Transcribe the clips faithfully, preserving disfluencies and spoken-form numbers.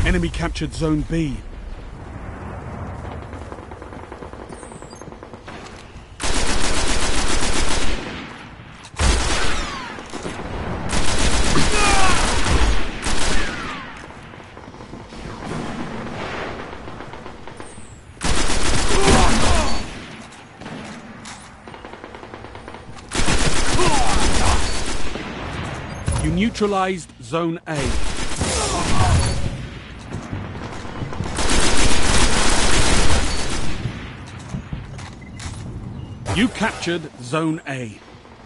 Enemy captured Zone B. You neutralized Zone A. You captured Zone A.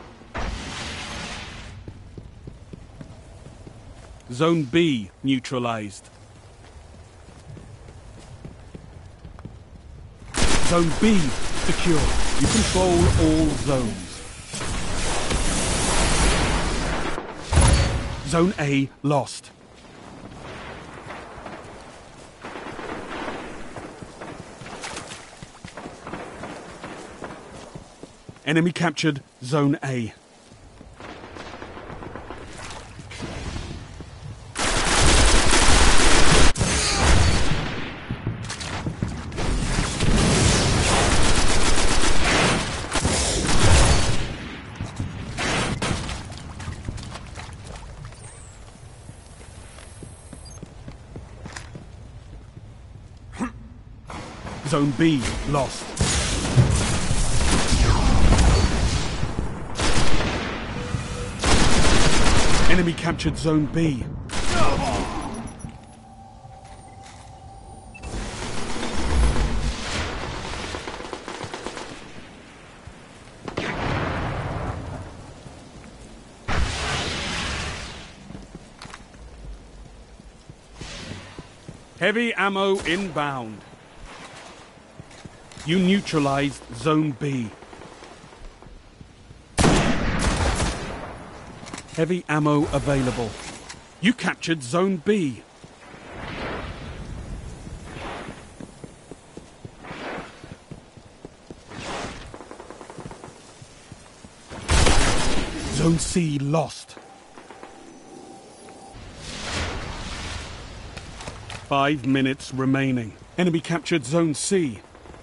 Zone B neutralized. Zone B secure. You control all zones. Zone A lost. Enemy captured Zone A. Zone B lost. Enemy captured Zone B. Heavy ammo inbound. You neutralized Zone B. Heavy ammo available. You captured Zone B. Zone C lost. Five minutes remaining. Enemy captured Zone C.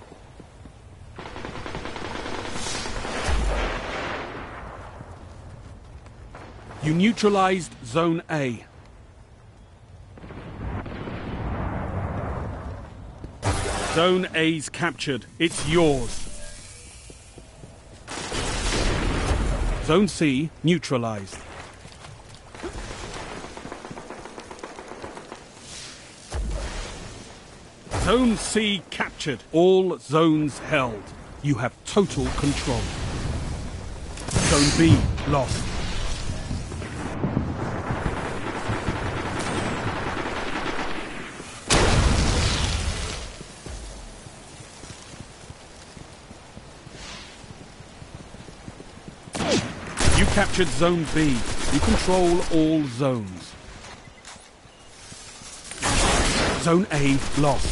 You neutralized Zone A. Zone A's captured. It's yours. Zone C neutralized. Zone C captured. All zones held. You have total control. Zone B lost. You captured Zone B. You control all zones. Zone A lost.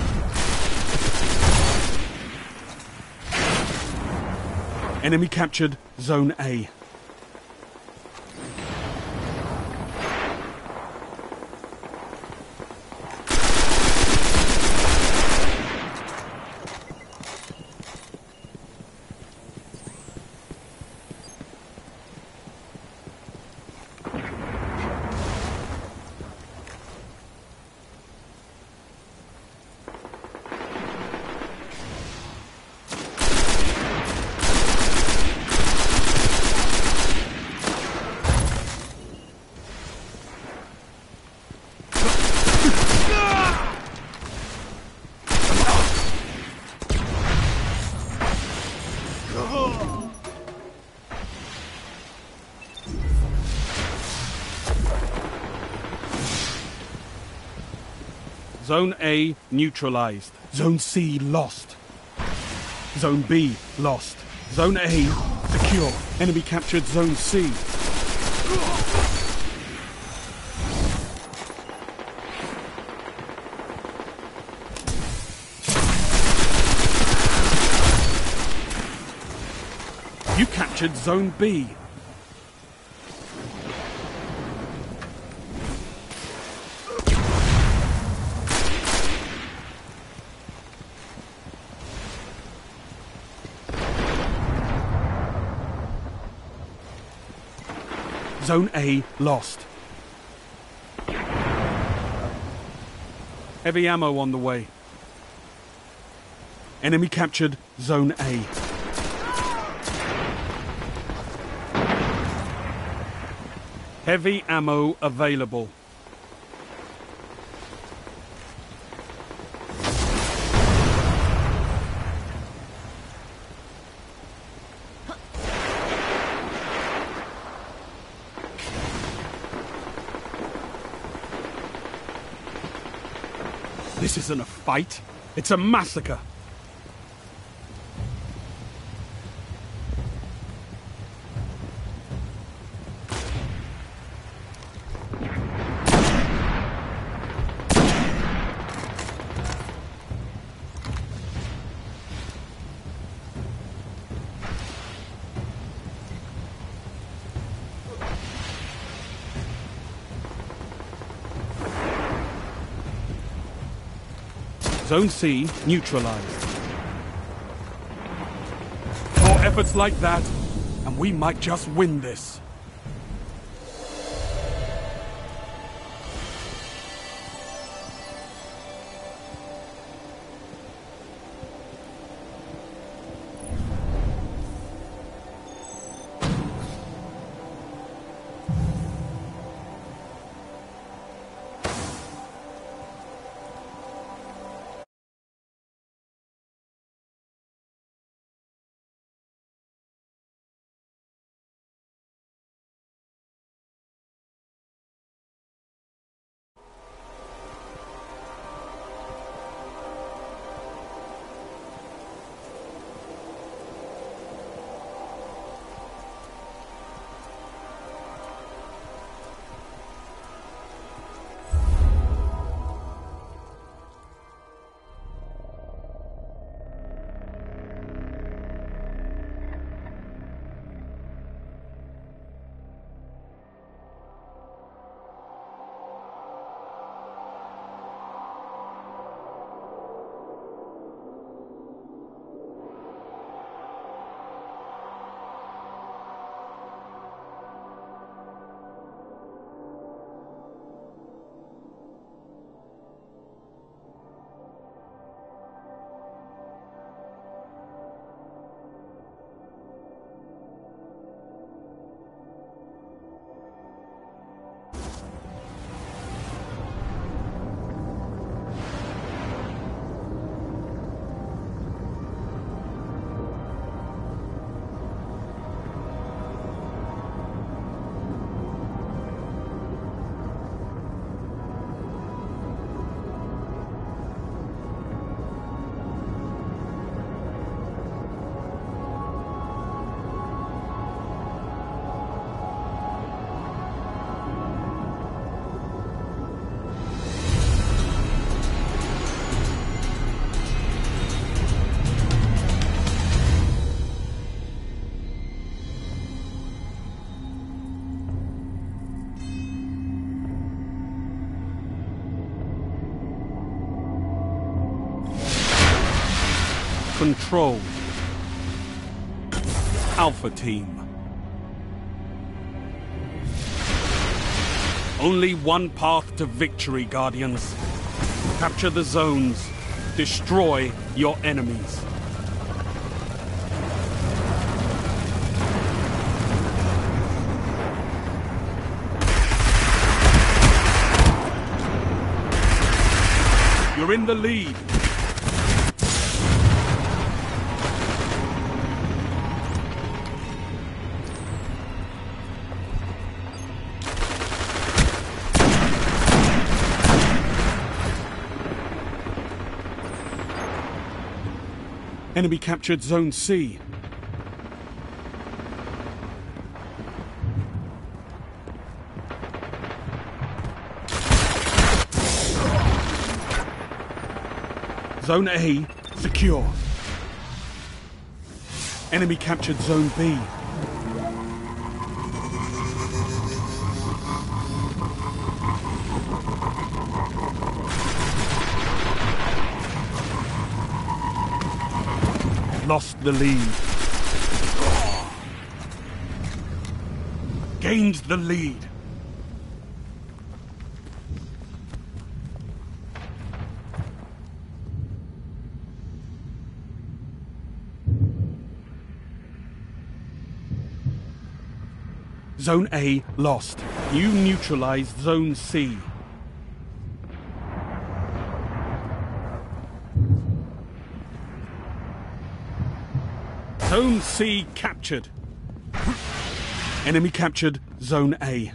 Enemy captured Zone A. Zone A neutralized. Zone C lost. Zone B lost. Zone A secure. Enemy captured Zone C. You captured Zone B. Zone A lost. Heavy ammo on the way. Enemy captured Zone A. Heavy ammo available. This isn't a fight, it's a massacre. Zone C neutralized. More efforts like that, and we might just win this. Control. Alpha Team. Only one path to victory, Guardians. Capture the zones. Destroy your enemies. You're in the lead. Enemy captured Zone C. Zone A secure. Enemy captured Zone B. Lost the lead. gained the lead. Zone A lost. You neutralized Zone C. Zone C captured. Enemy captured Zone A.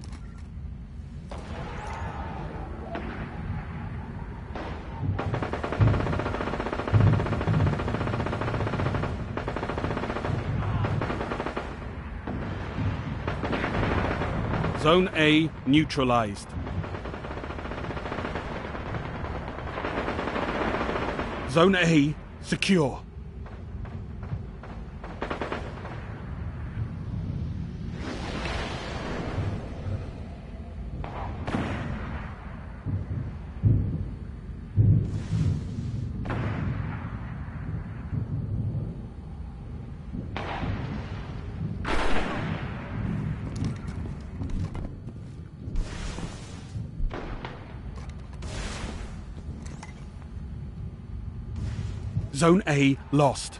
Zone A neutralized. Zone A secure. Zone A lost.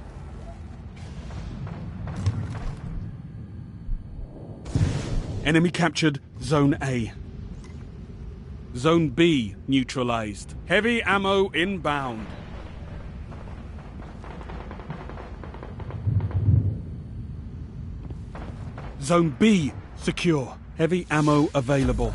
Enemy captured Zone A. Zone B neutralized. Heavy ammo inbound. Zone B secure. Heavy ammo available.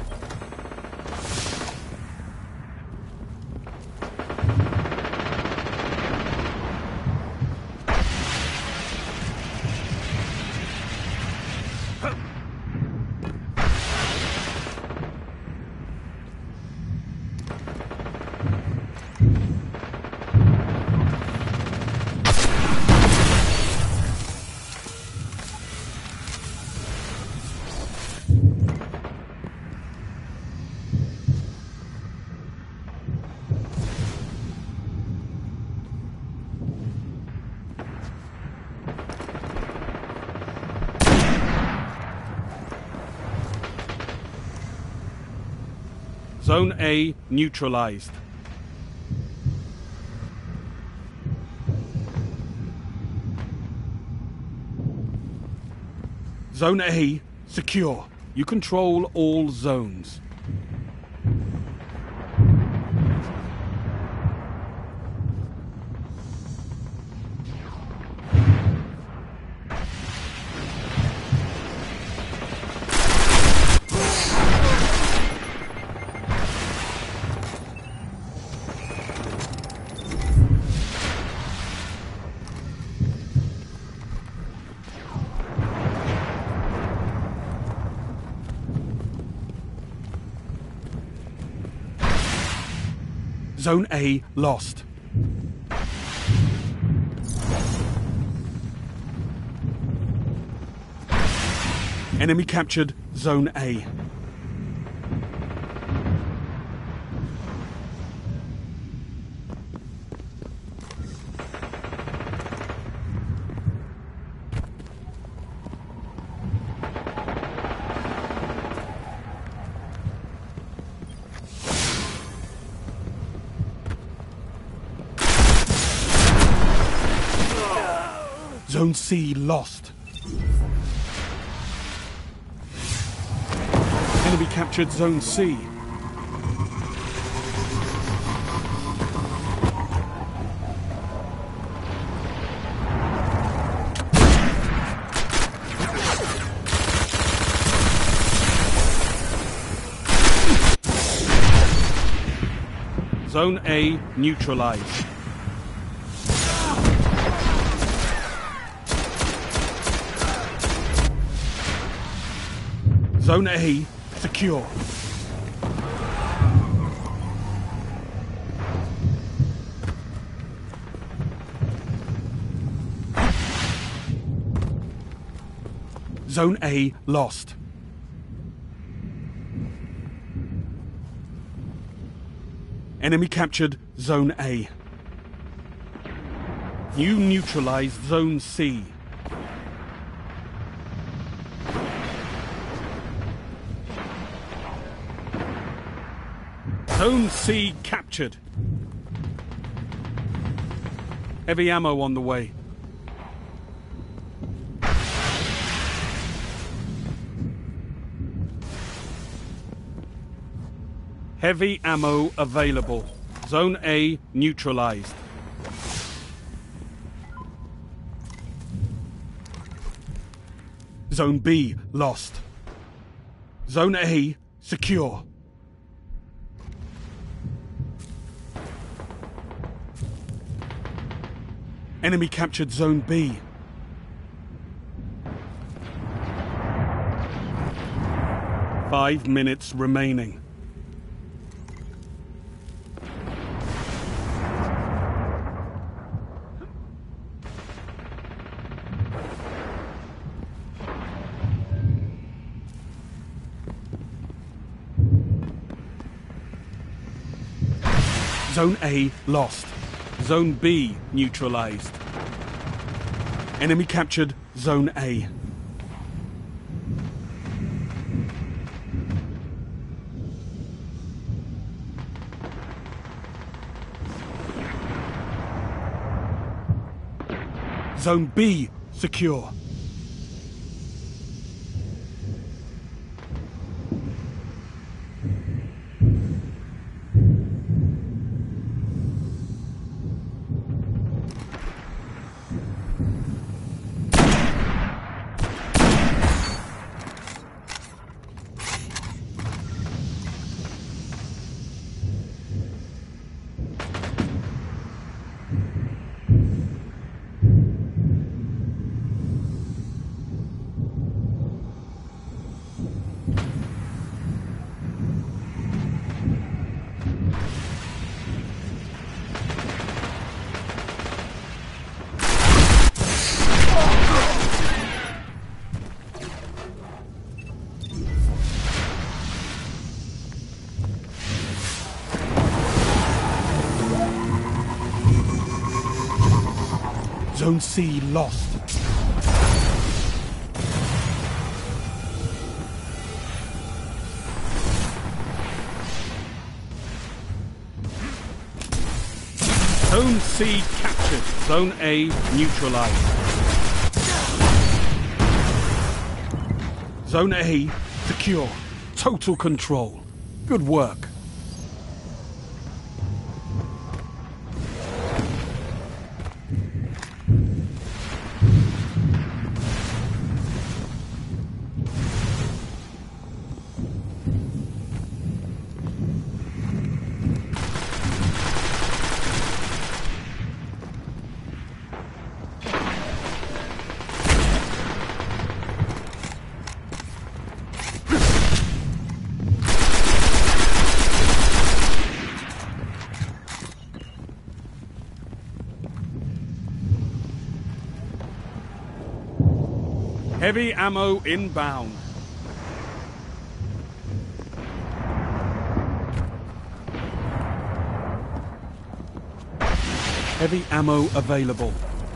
Zone A neutralized. Zone A secure. You control all zones. Zone A lost. Enemy captured Zone A. Zone C lost. Enemy captured Zone C. Zone A neutralized. Zone A secure. Zone A lost. Enemy captured Zone A. You neutralized Zone C. Zone C captured. Heavy ammo on the way. Heavy ammo available. Zone A neutralized. Zone B lost. Zone A secure. Enemy captured Zone B. Five minutes remaining. Zone A lost. Zone B neutralized. Enemy captured Zone A. Zone B secure. Zone C lost. Zone C captured. Zone A neutralized. Zone A secure. Total control. Good work. Heavy ammo inbound. Heavy ammo available.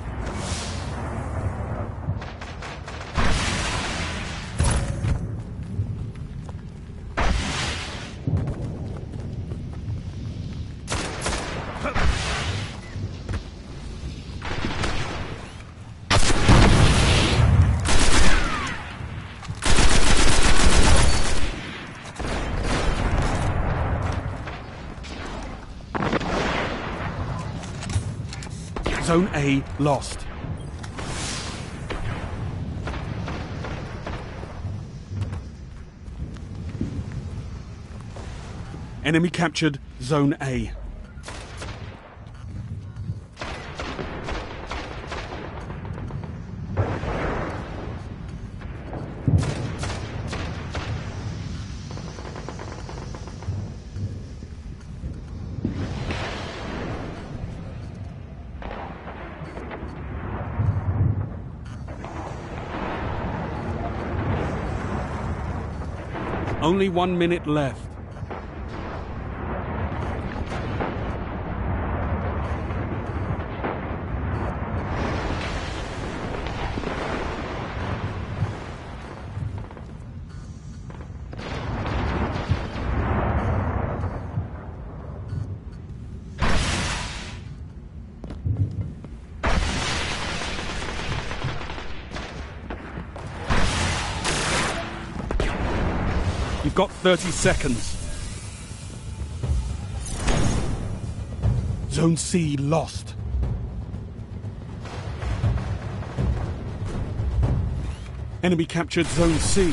Zone A lost. Enemy captured Zone A. Only one minute left. You've got thirty seconds. Zone C lost. Enemy captured Zone C.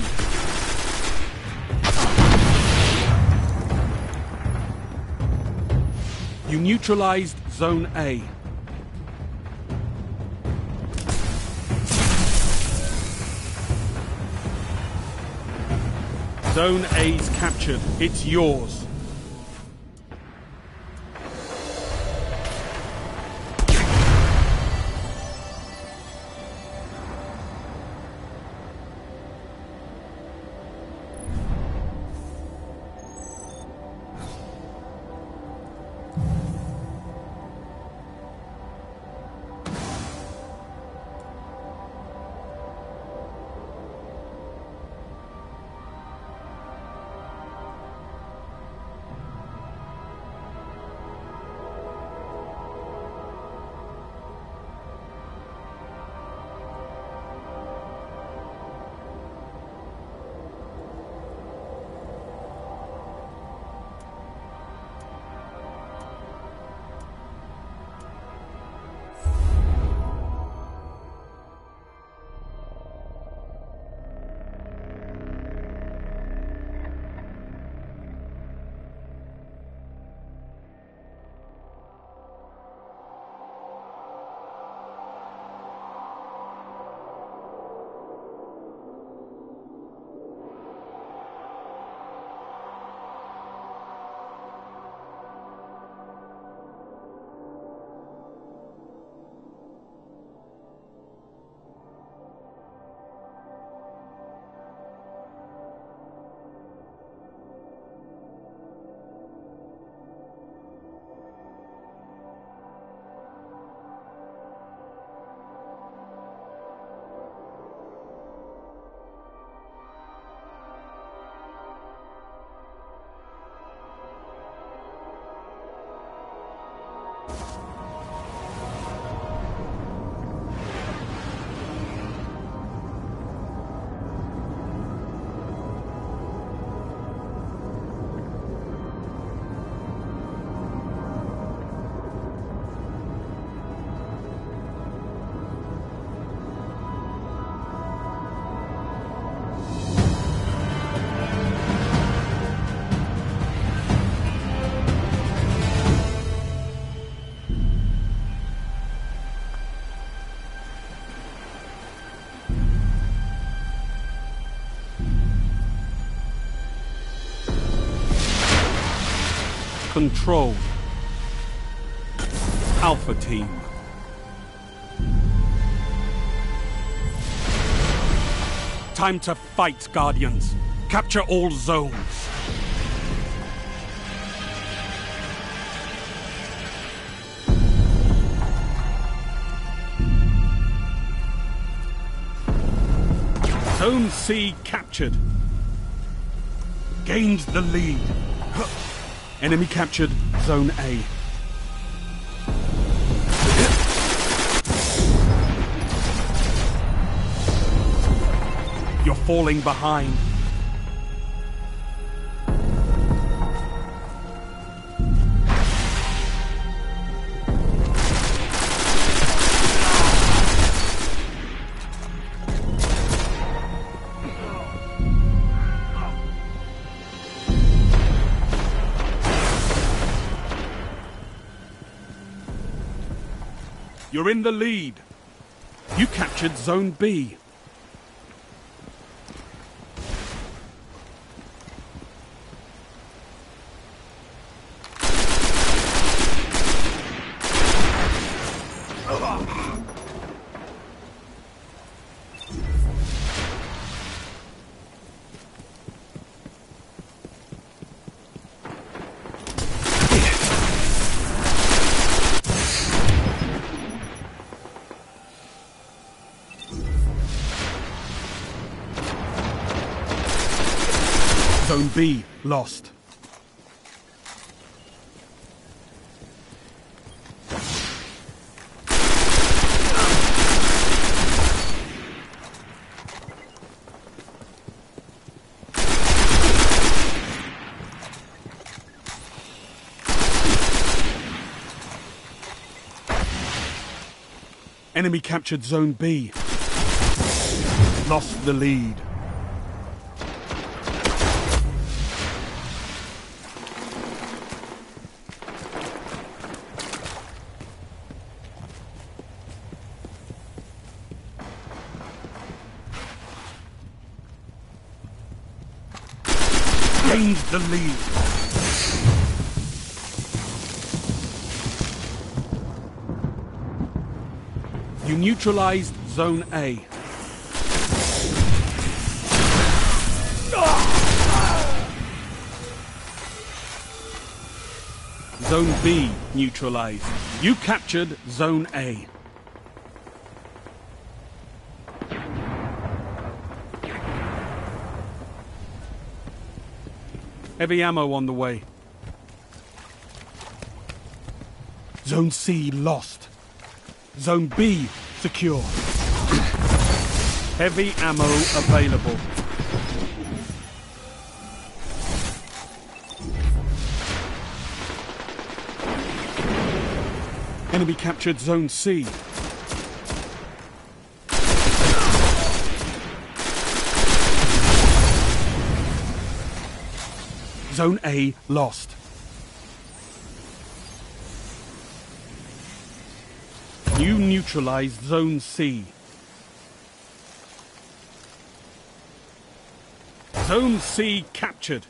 You neutralized Zone A. Zone A's captured. It's yours. Control. Alpha Team. Time to fight, Guardians. Capture all zones. Zone C captured. Gained the lead. Enemy captured Zone A. You're falling behind. You're in the lead. You captured Zone B. Zone B lost. Enemy captured Zone B. Lost the lead. Gained the lead. You neutralized Zone A. Zone B neutralized. You captured Zone A. Heavy ammo on the way. Zone C lost. Zone B secure. Heavy ammo available. Enemy captured Zone C. Zone A lost. You neutralized Zone C. Zone C captured.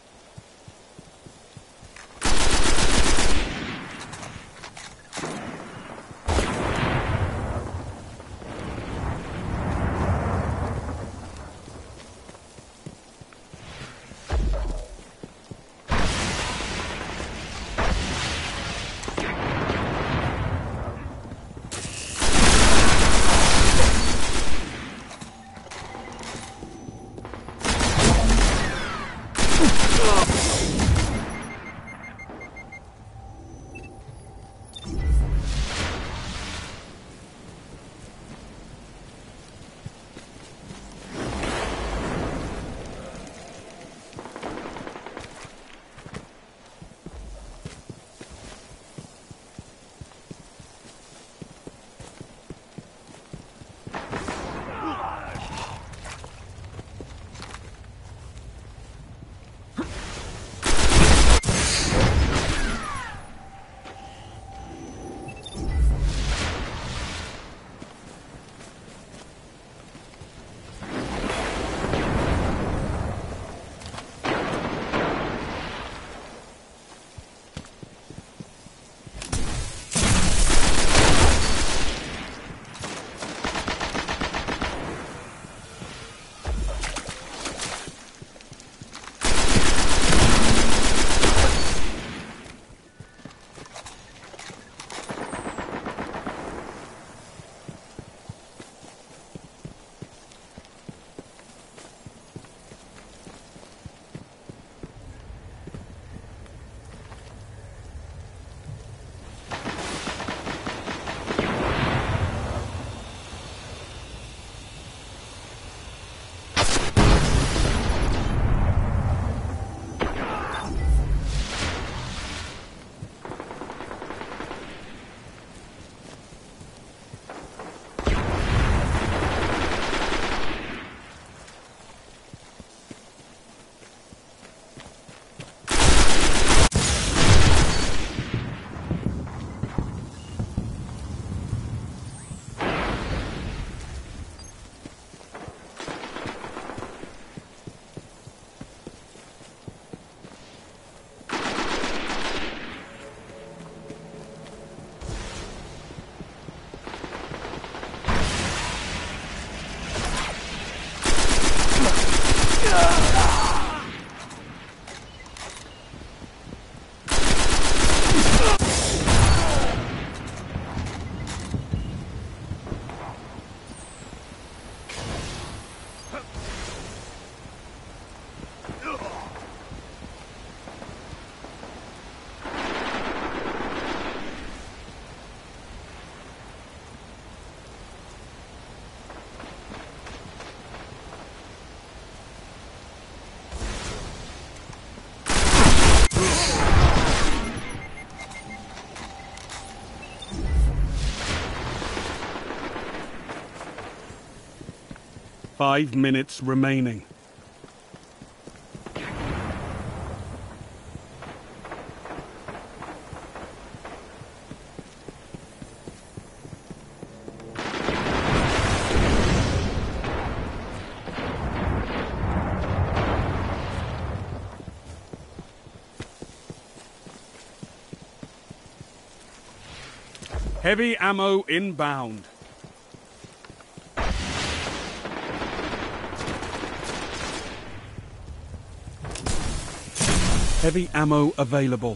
Five minutes remaining. Heavy ammo inbound. Heavy ammo available.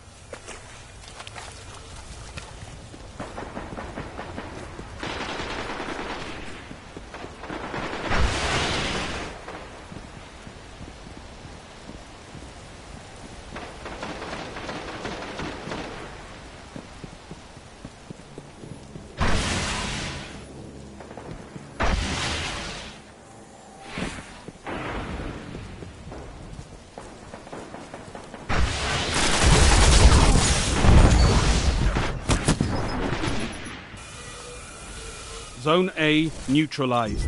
Zone A neutralized.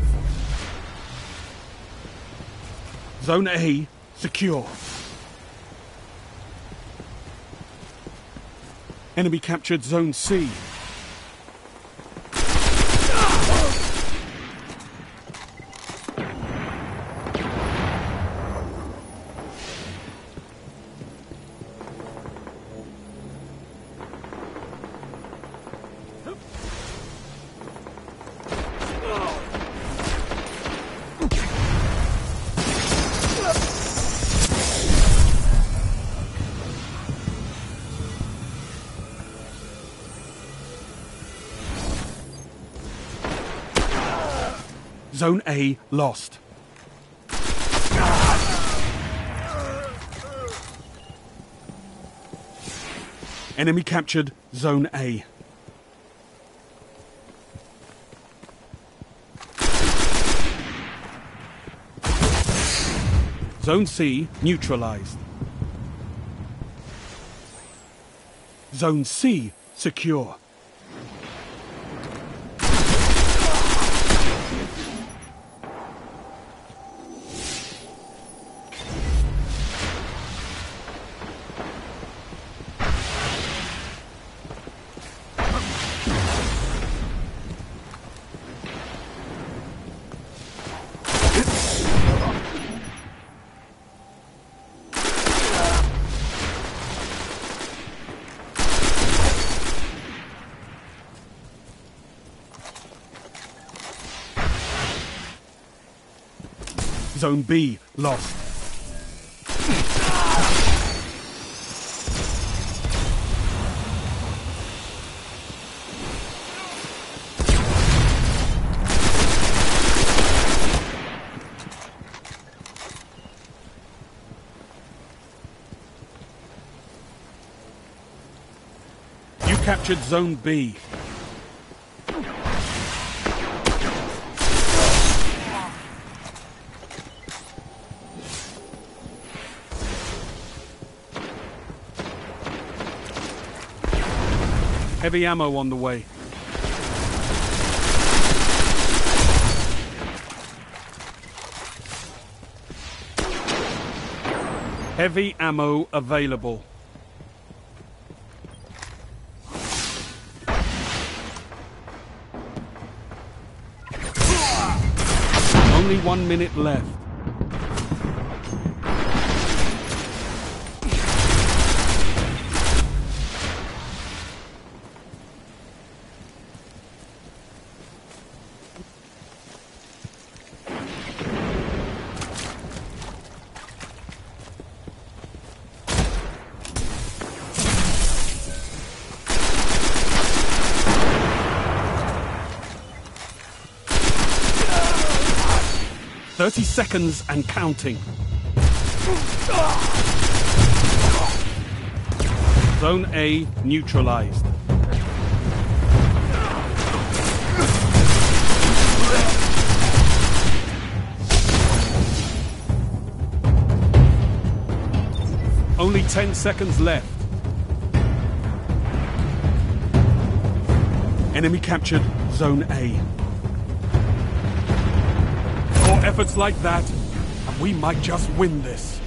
Zone A secure. Enemy captured Zone C. Zone A lost. Enemy captured Zone A. Zone C neutralized. Zone C secure. Zone B lost. You captured Zone B. Heavy ammo on the way. Heavy ammo available. Only one minute left. Thirty seconds and counting. Zone A neutralized. Only ten seconds left. Enemy captured Zone A. More efforts like that, and we might just win this.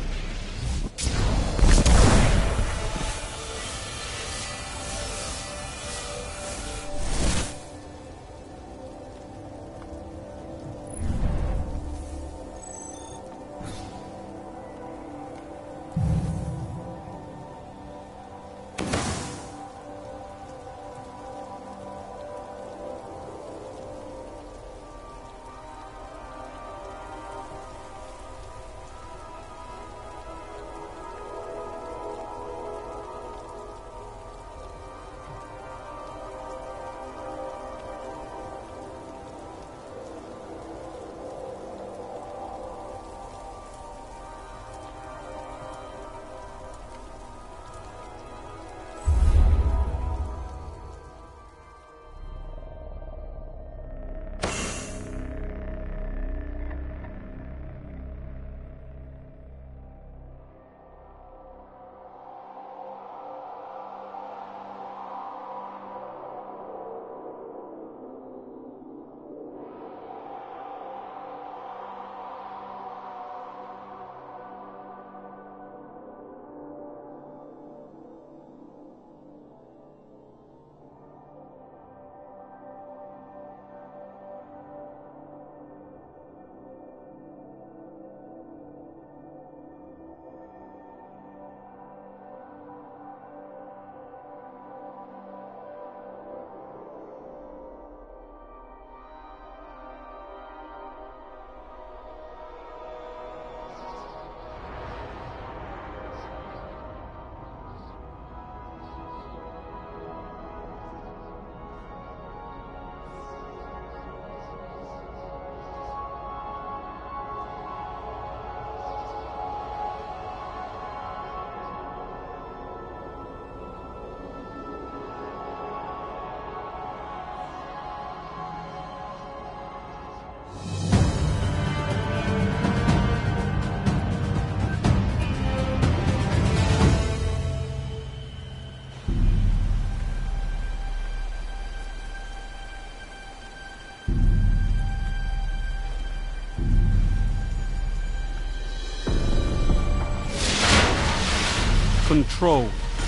Control.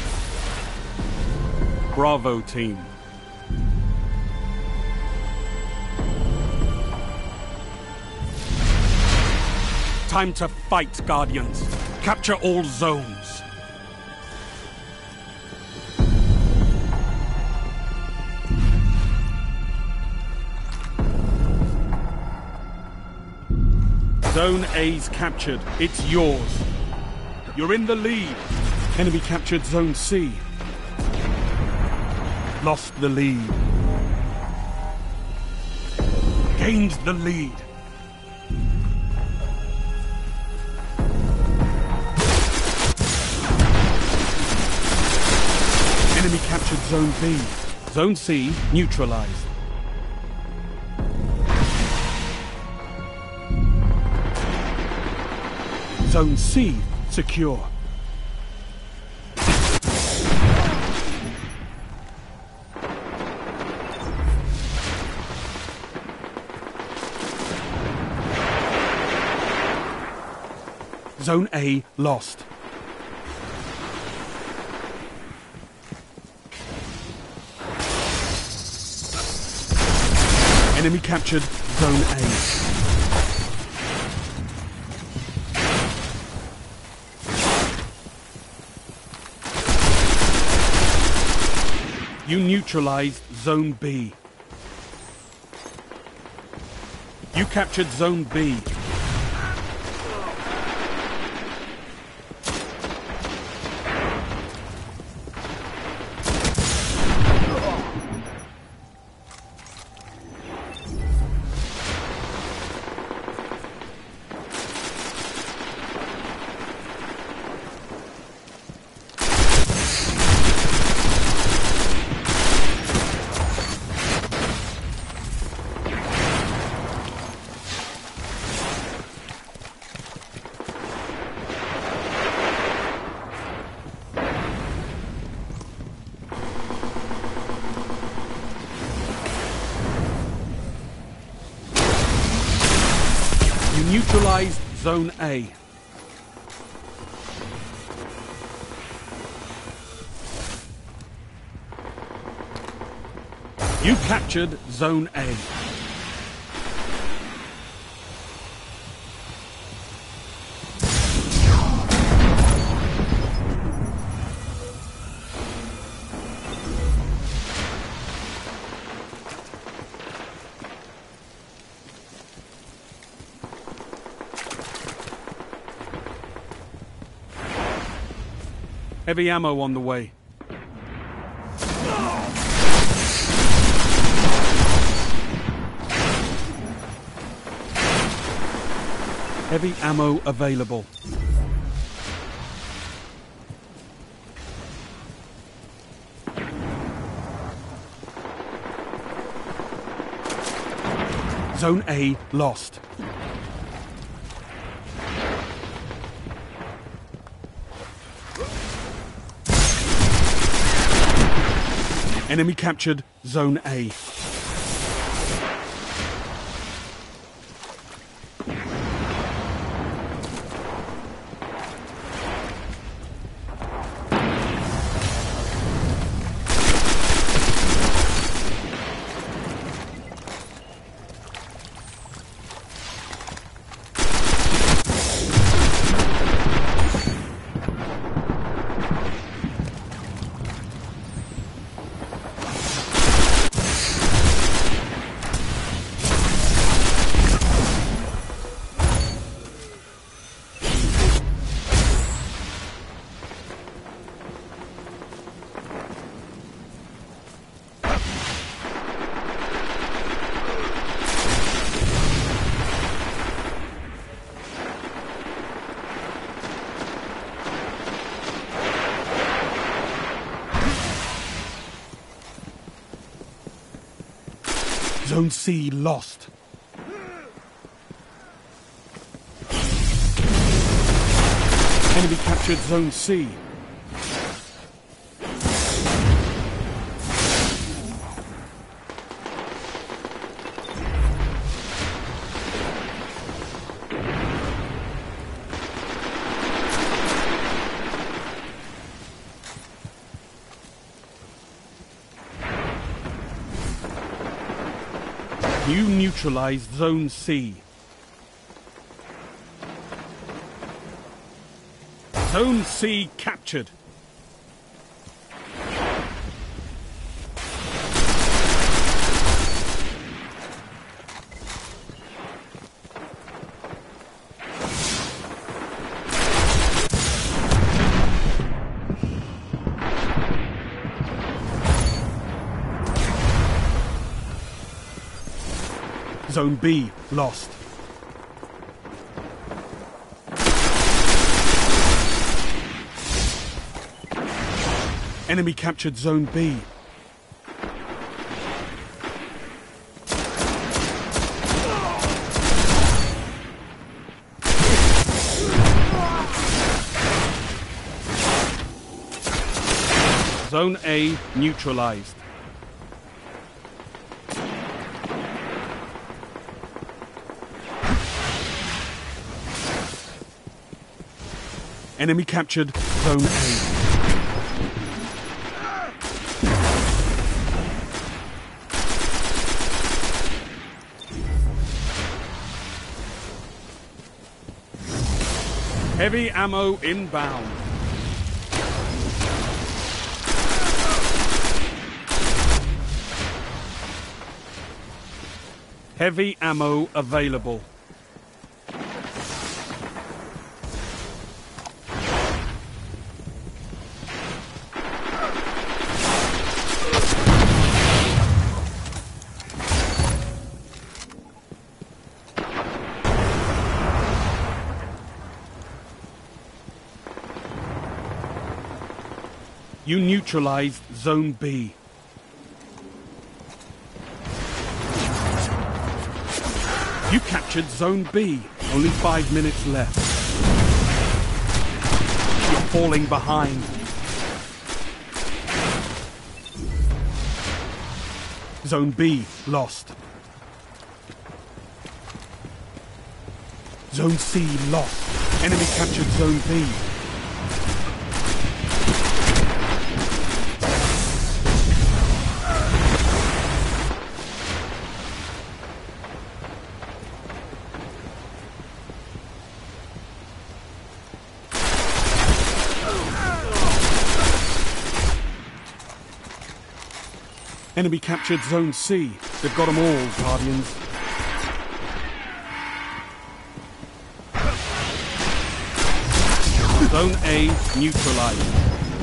Bravo team. Time to fight, Guardians. Capture all zones. Zone A's captured. It's yours. You're in the lead. Enemy captured Zone C. Lost the lead. Gained the lead. Enemy captured Zone B. Zone C neutralized. Zone C secure. Zone A lost. Enemy captured Zone A. You neutralized Zone B. You captured Zone B. neutralized Zone A. You captured Zone A. Heavy ammo on the way. Heavy ammo available. Zone A lost. Enemy captured Zone A. Zone C lost. Enemy captured Zone C. You neutralized Zone C. Zone C captured. Zone B lost. Enemy captured Zone B. Zone A neutralized. Enemy captured Zone A. Heavy ammo inbound. Heavy ammo available. You neutralized Zone B. You captured Zone B. Only five minutes left. You're falling behind. Zone B lost. Zone C lost. Enemy captured Zone B. Enemy captured Zone C. They've got them all, Guardians. Zone A neutralized.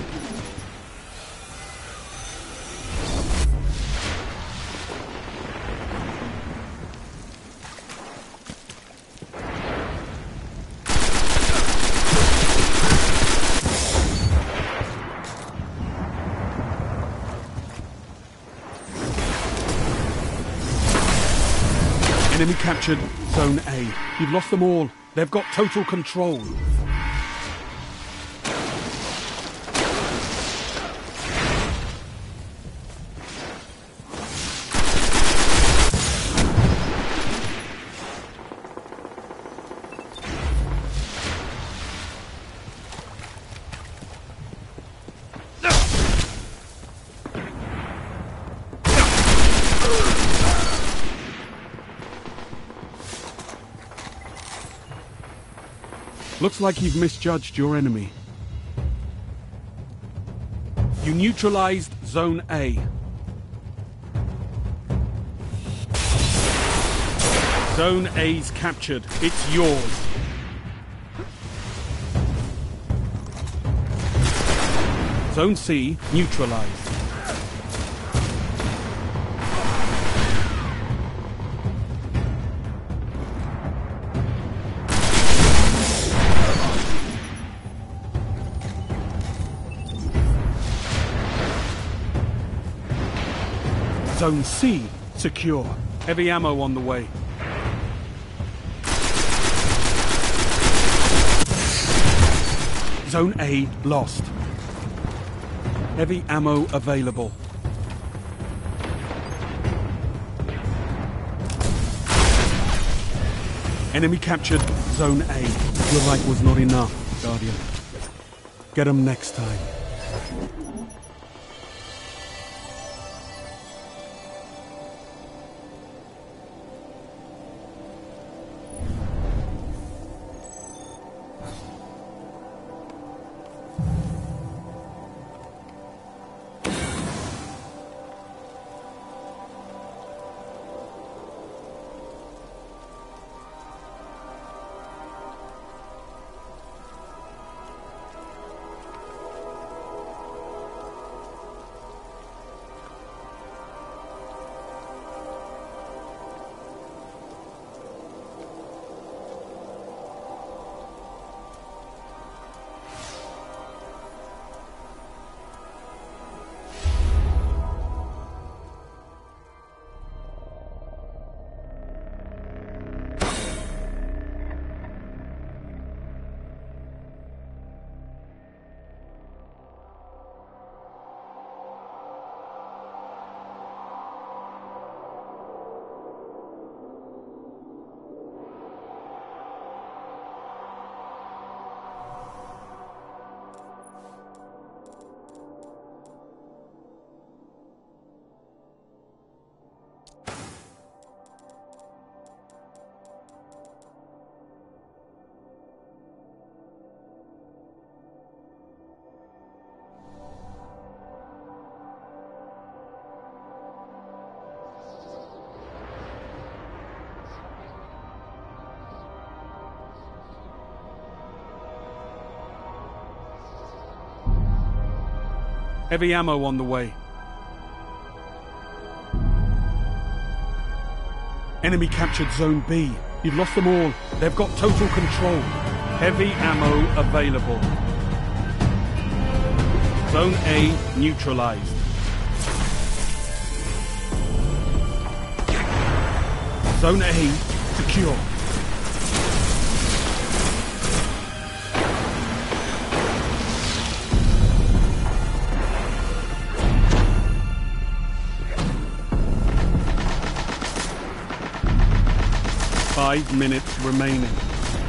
Enemy captured Zone A. You've lost them all. They've got total control. Looks like you've misjudged your enemy. You neutralized Zone A. Zone A's captured. It's yours. Zone C neutralized. Zone C secure. Heavy ammo on the way. Zone A lost. Heavy ammo available. Enemy captured Zone A. Your light was not enough, Guardian. Get 'em next time. Heavy ammo on the way. Enemy captured Zone B. You've lost them all. They've got total control. Heavy ammo available. Zone A neutralized. Zone A secure. Five minutes remaining.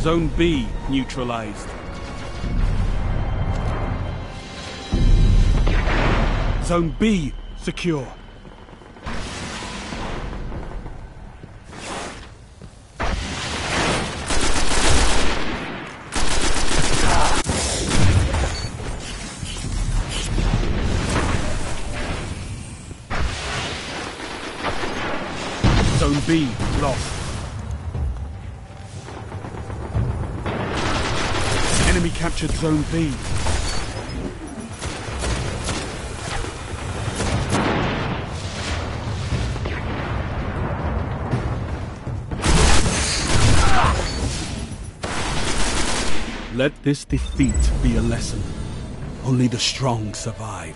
Zone B neutralized. Zone B secure. Zone B lost. Enemy captured Zone B. Let this defeat be a lesson. Only the strong survive.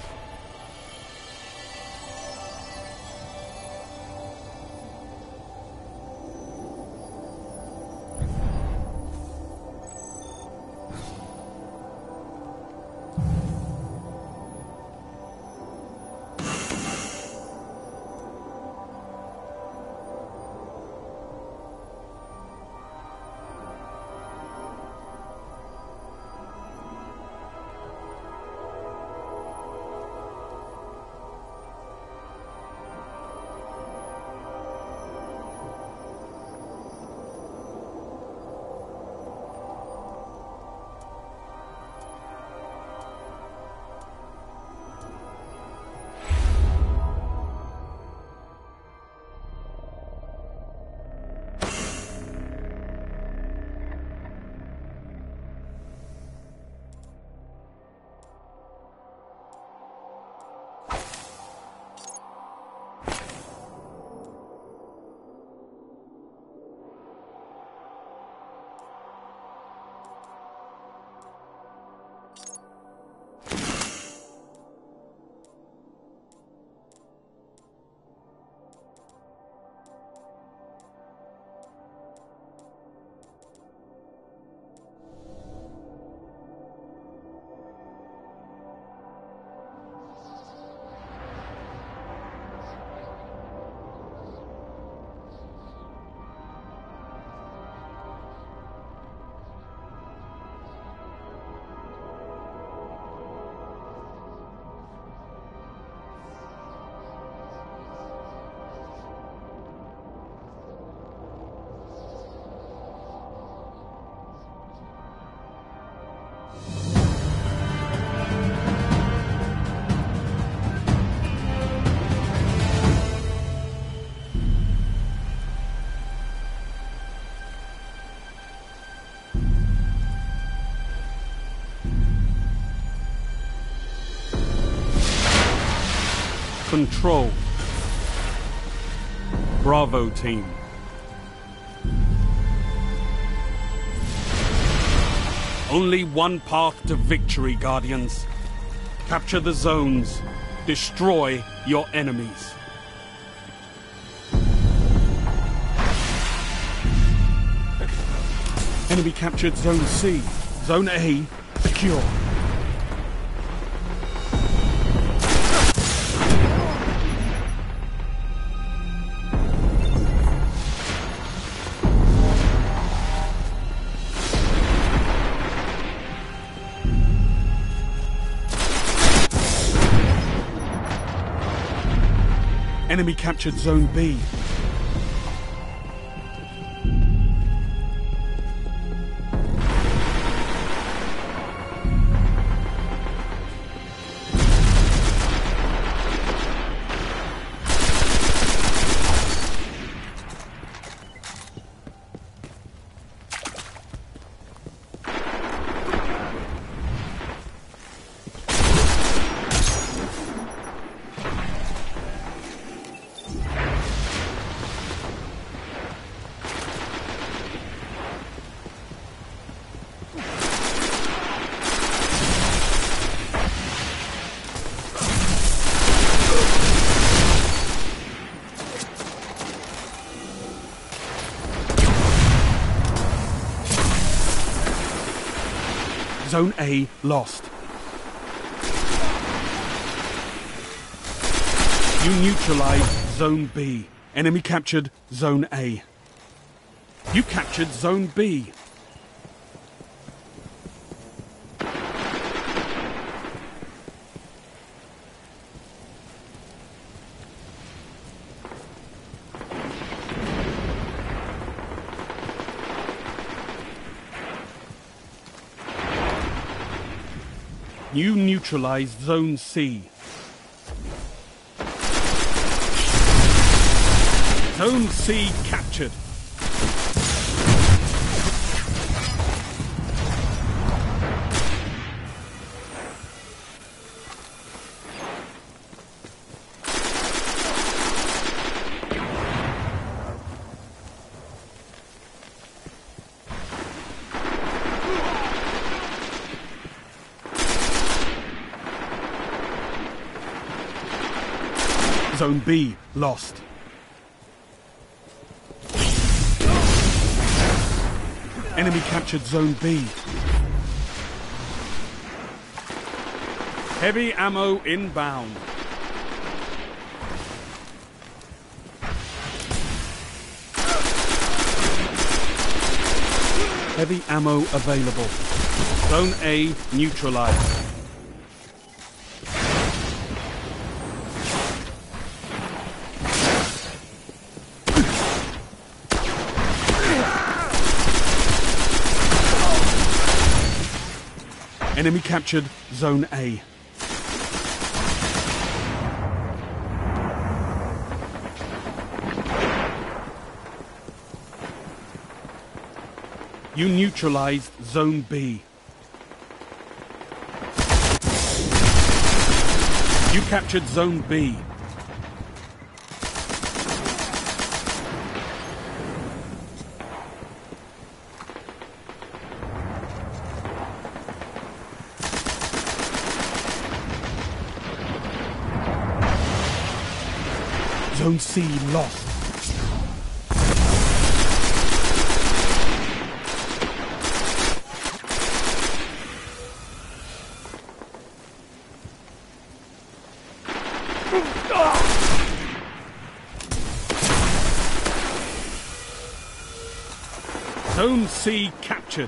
Control. Bravo team. Only one path to victory, Guardians. Capture the zones. Destroy your enemies. Enemy captured Zone C. Zone A secure. Enemy captured Zone B. Zone A lost. You neutralized Zone B. Enemy captured Zone A. You captured Zone B. You neutralized Zone C. Zone C captured. Zone B lost. Enemy captured Zone B. Heavy ammo inbound. Heavy ammo available. Zone A neutralized. Enemy captured Zone A. You neutralized Zone B. You captured Zone B. Zone C lost. Zone C captured.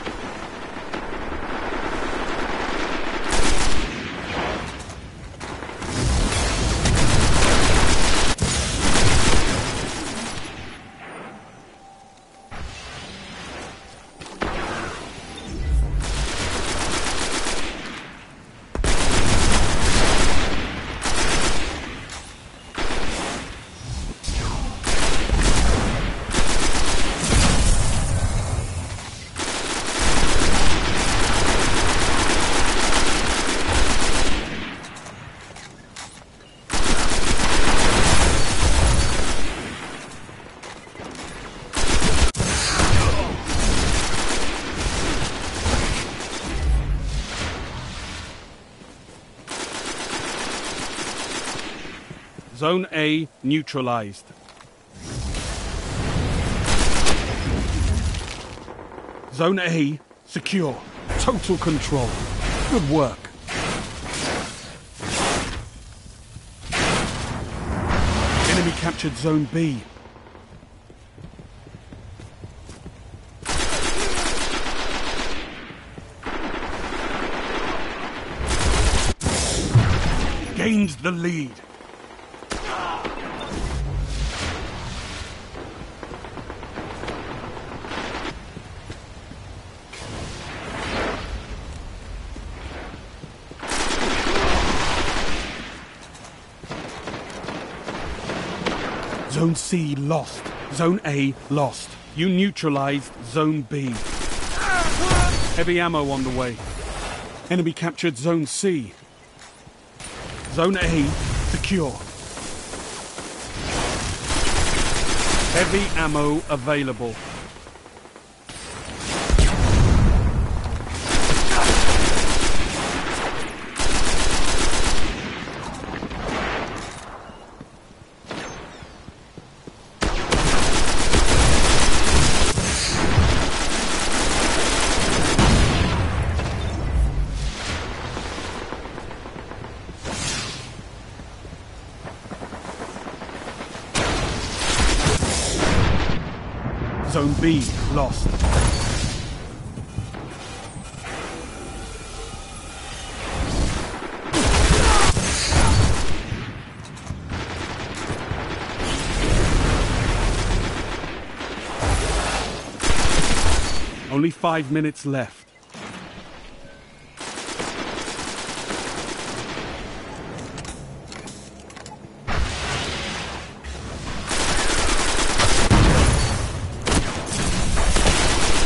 Zone A neutralized. Zone A secure. Total control. Good work. Enemy captured Zone B. Gained the lead. Zone C lost. Zone A lost. You neutralized Zone B. Heavy ammo on the way. Enemy captured Zone C. Zone A secure. Heavy ammo available. Zone B lost. Only five minutes left.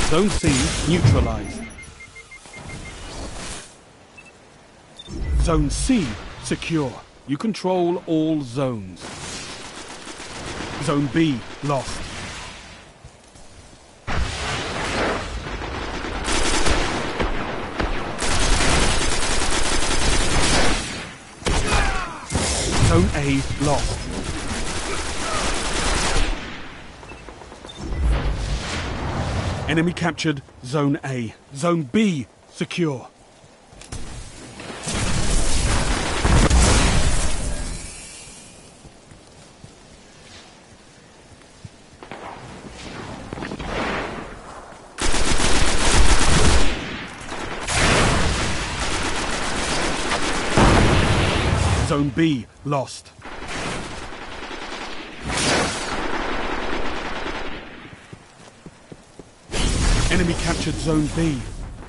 Zone C neutralized. Zone C secure. You control all zones. Zone B lost. Zone A lost. Enemy captured Zone A. Zone B secure. Zone B lost. Enemy captured Zone B.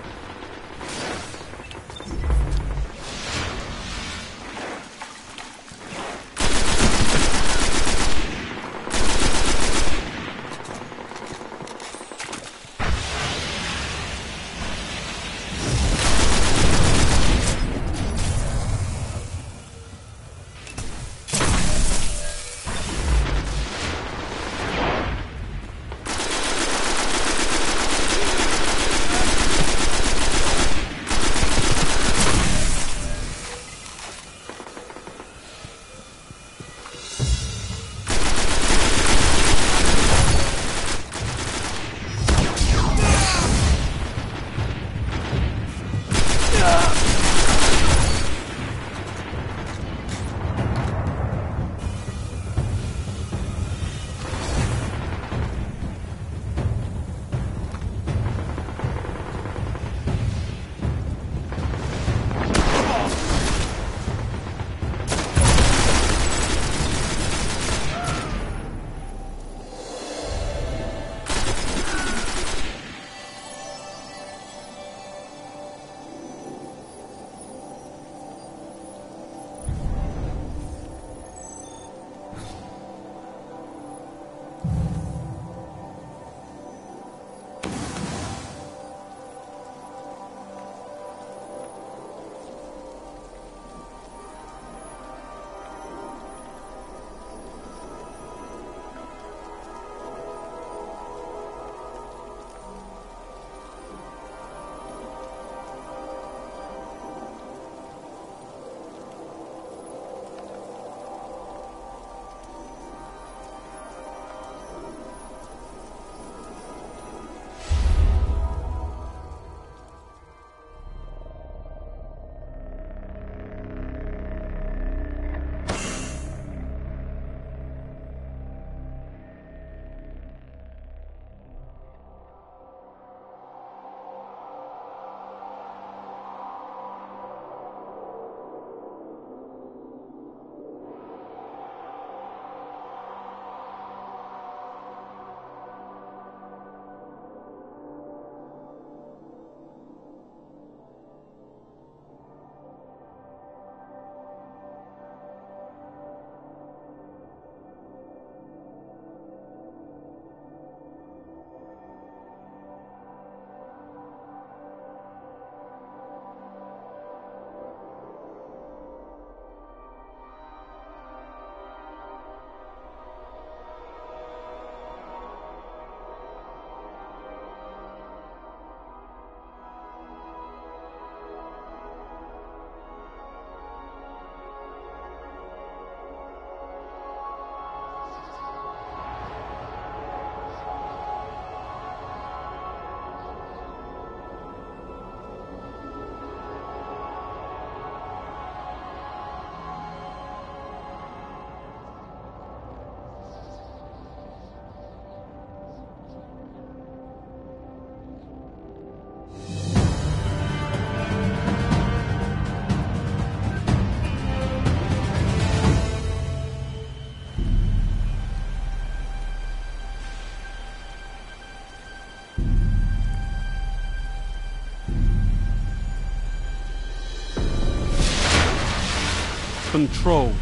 Control.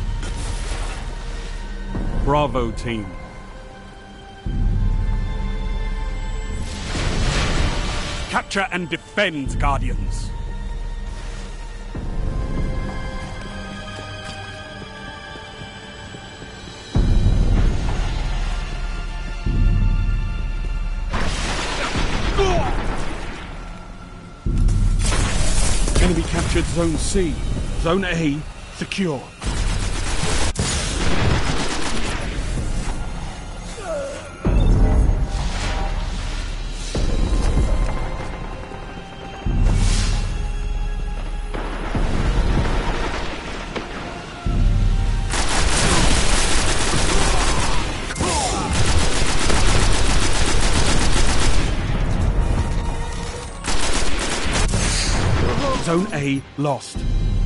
Bravo team. Capture and defend, Guardians. Enemy captured Zone C. Zone A secure. Zone A lost.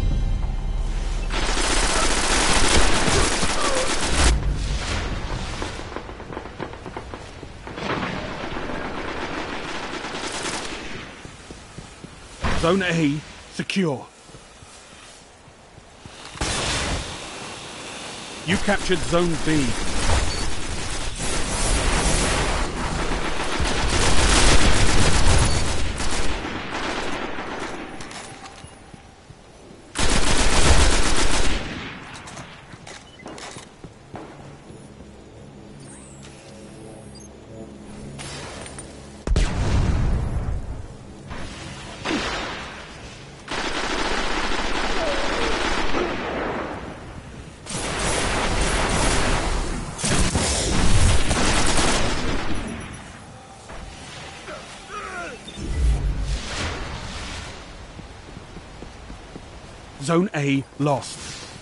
Zone A secure. You captured Zone B. Zone A lost.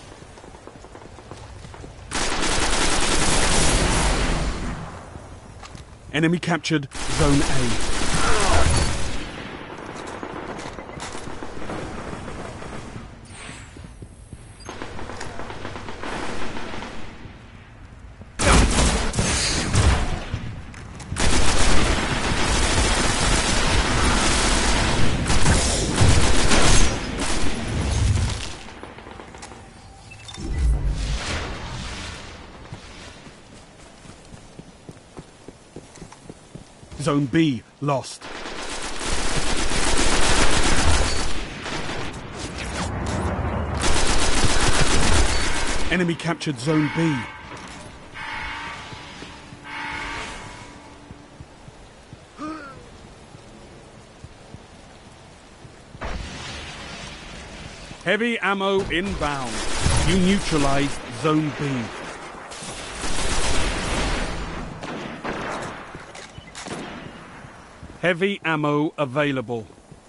Enemy captured Zone A. Zone B lost. Enemy captured Zone B. Heavy ammo inbound. You neutralized Zone B. Heavy ammo available.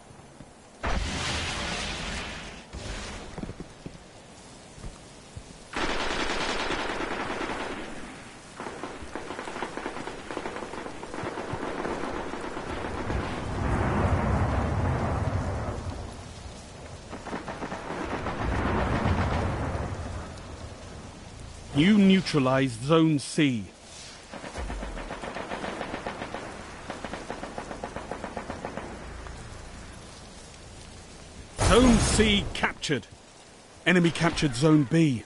You neutralized Zone C. Zone C captured. Enemy captured Zone B.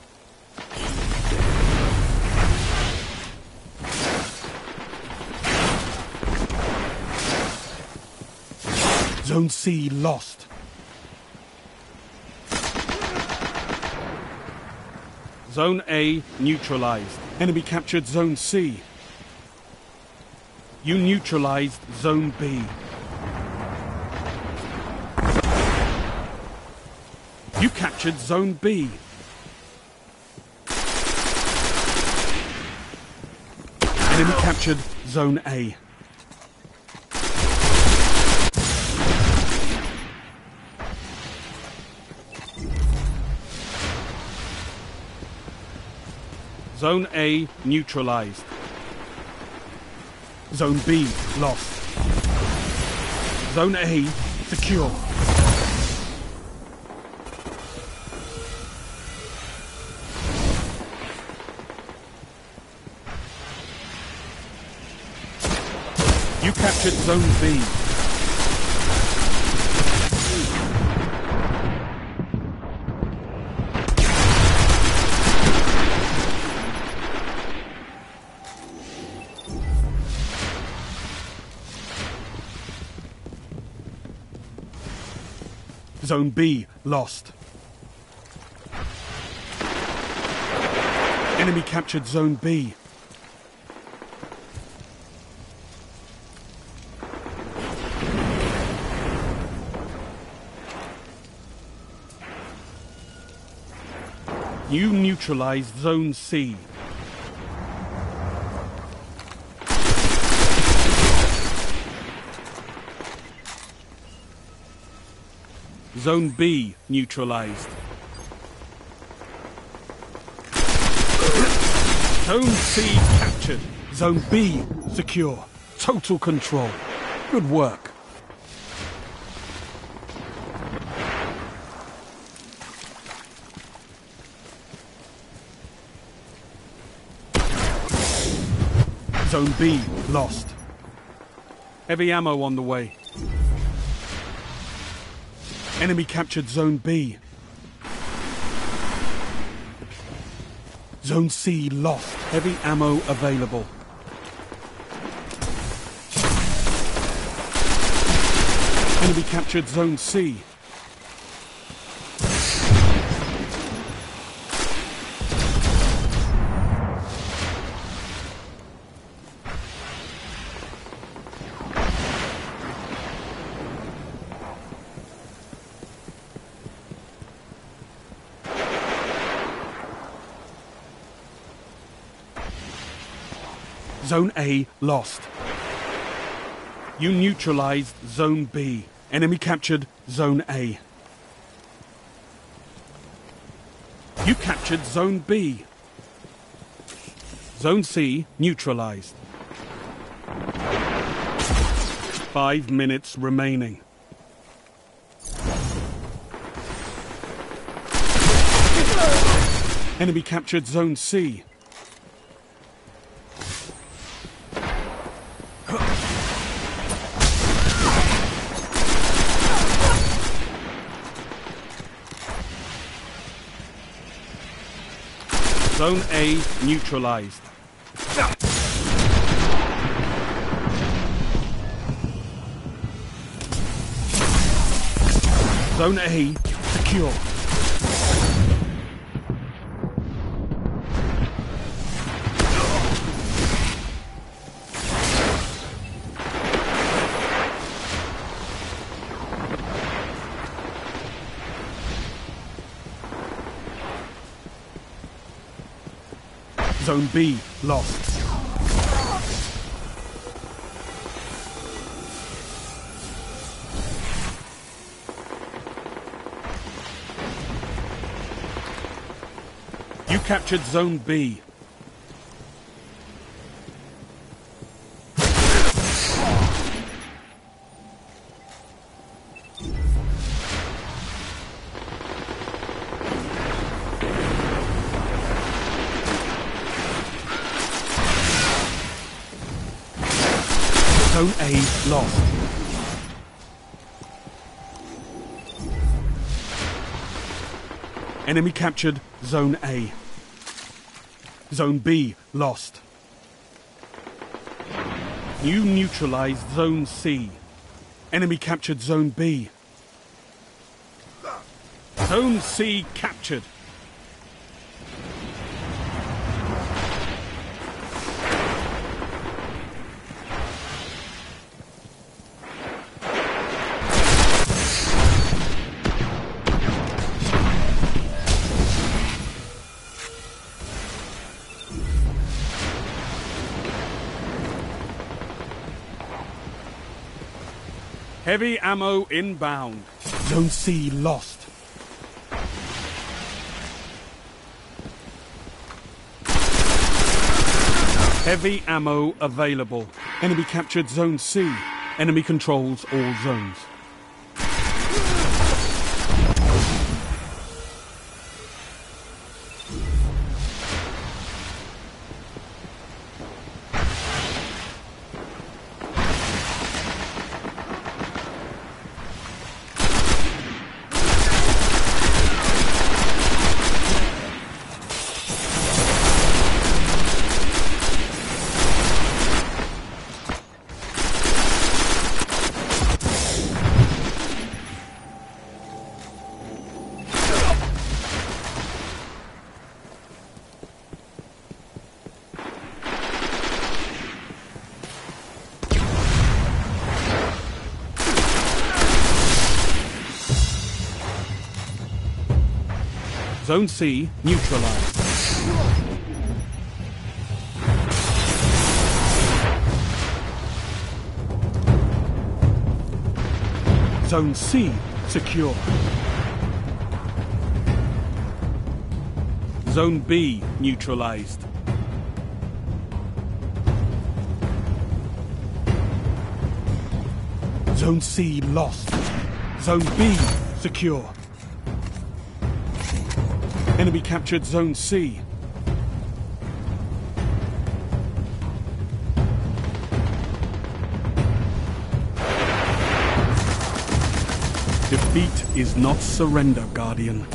Zone C lost. Zone A neutralized. Enemy captured Zone C. You neutralized Zone B. You captured Zone B. Enemy captured Zone A. Zone A neutralized. Zone B lost. Zone A secure. You captured Zone B. Zone B lost. Enemy captured Zone B. You neutralized Zone C. Zone B neutralized. Zone C captured. Zone B secure. Total control. Good work. Zone B lost. Heavy ammo on the way. Enemy captured Zone B. Zone C lost. Heavy ammo available. Enemy captured Zone C. Zone A lost. You neutralized Zone B. Enemy captured Zone A. You captured Zone B. Zone C neutralized. Five minutes remaining. Enemy captured Zone C. Zone A neutralized. Zone A secure. Zone B lost. You captured Zone B. Zone A lost. Enemy captured Zone A. Zone B lost. You neutralized Zone C. Enemy captured Zone B. Zone C captured. Heavy ammo inbound. Zone C lost. Heavy ammo available. Enemy captured Zone C. Enemy controls all zones. Zone C neutralized. Zone C secure. Zone B neutralized. Zone C lost. Zone B secure. Enemy captured Zone C. Defeat is not surrender, Guardian.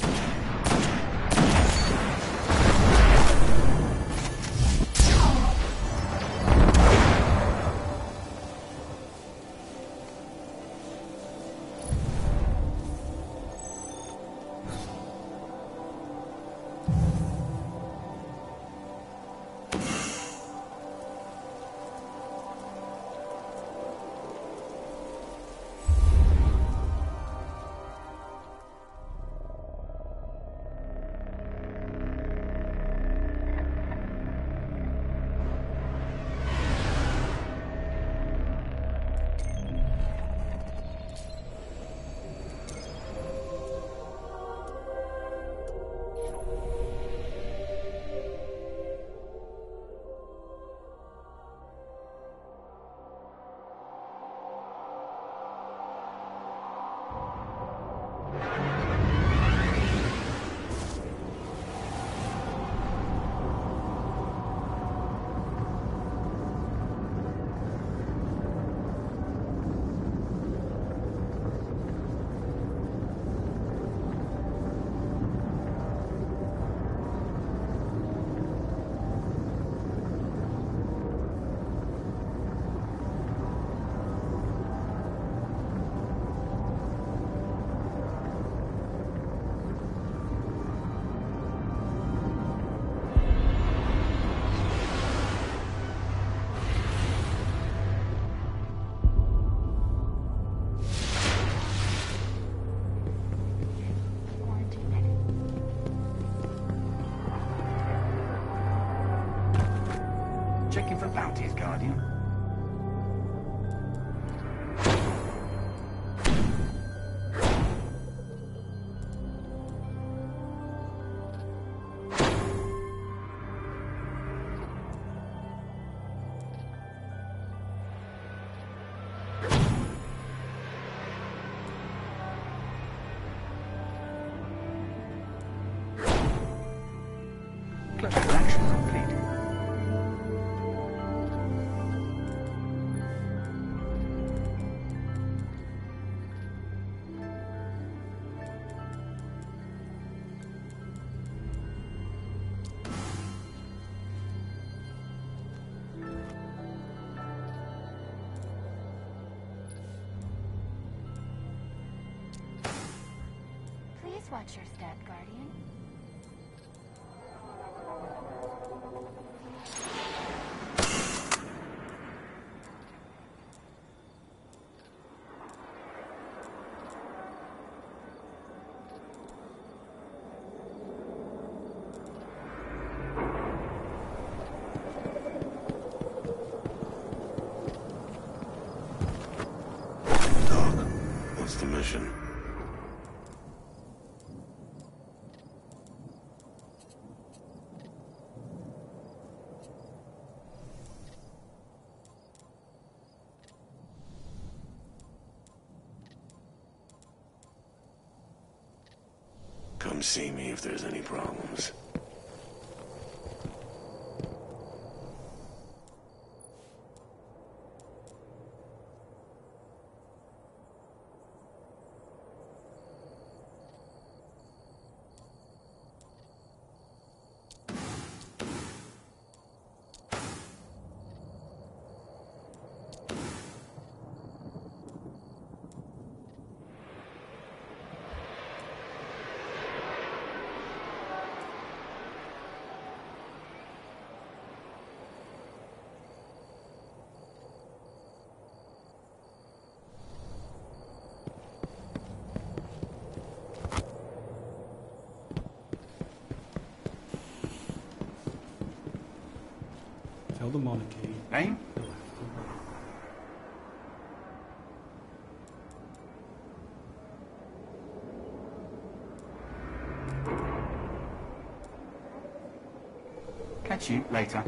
Checking for bounties, Guardian. Close action complete. Please watch your step, Guardian. Doc, what's the mission? Come see me if there's any problems. Tell the monarchy. Name? Catch you later.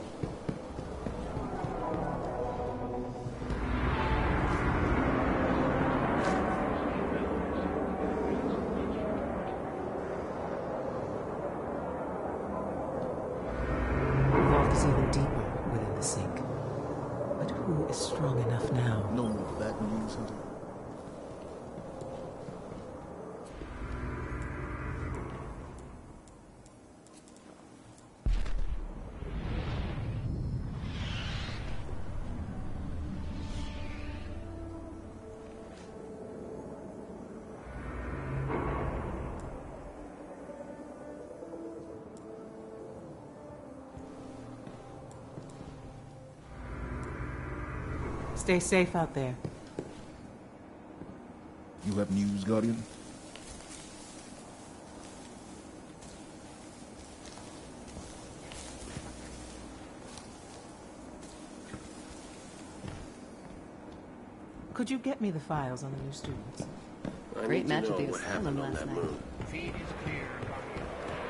The vault is even deeper within the sink. But who is strong enough now? No more bad news, Hunter. Stay safe out there. You have news, Guardian? Could you get me the files on the new students? I Great need match to with know the what Asylum happened on last that night. moon. Feed is clear, Guardian.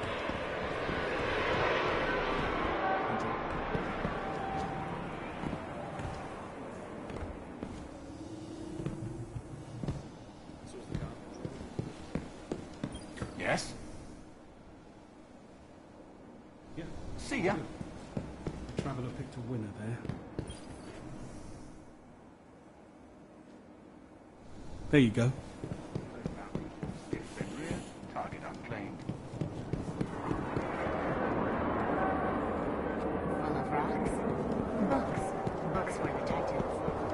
Yes? Yeah. See ya. The Traveller picked a winner there. There you go. It's been rear, target unclaimed. Full of rocks? Books. Books were the Titans.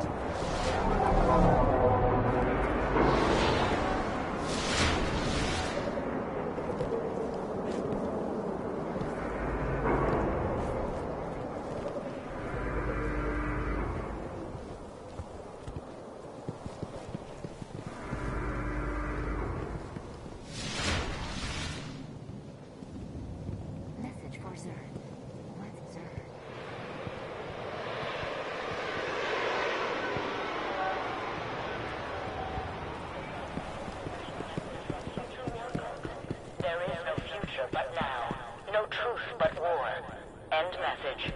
Message for Zerd. What's Zerd? There is no future but now. No truth but war. End message.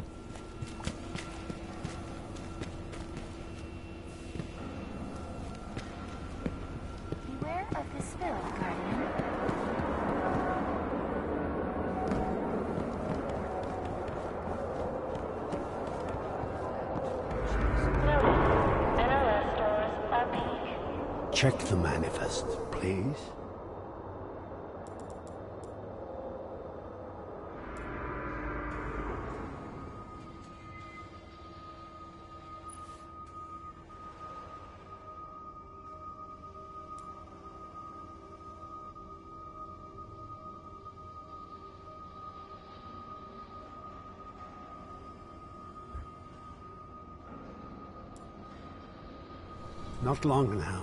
Beware of the spill, Guardian. Notice. N R S stores are peak. Check the manifest, please. Not long now.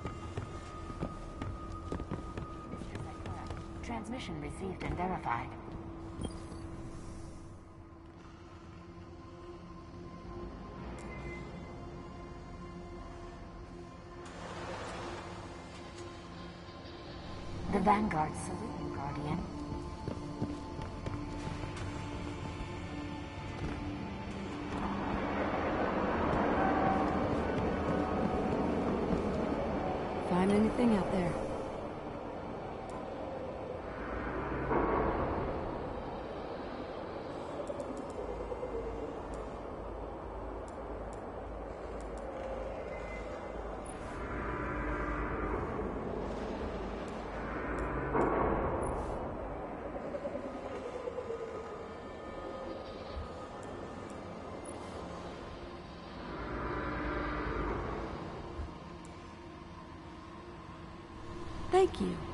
Mister Sakura. Transmission received and verified. The Vanguard salute you, Guardian. Find anything out there? Thank you.